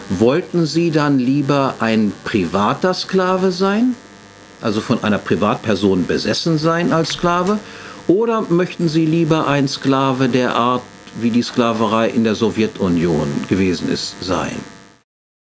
wollten Sie dann lieber ein privater Sklave sein, also von einer Privatperson besessen sein als Sklave, oder möchten Sie lieber ein Sklave der Art, wie die Sklaverei in der Sowjetunion gewesen ist, sein?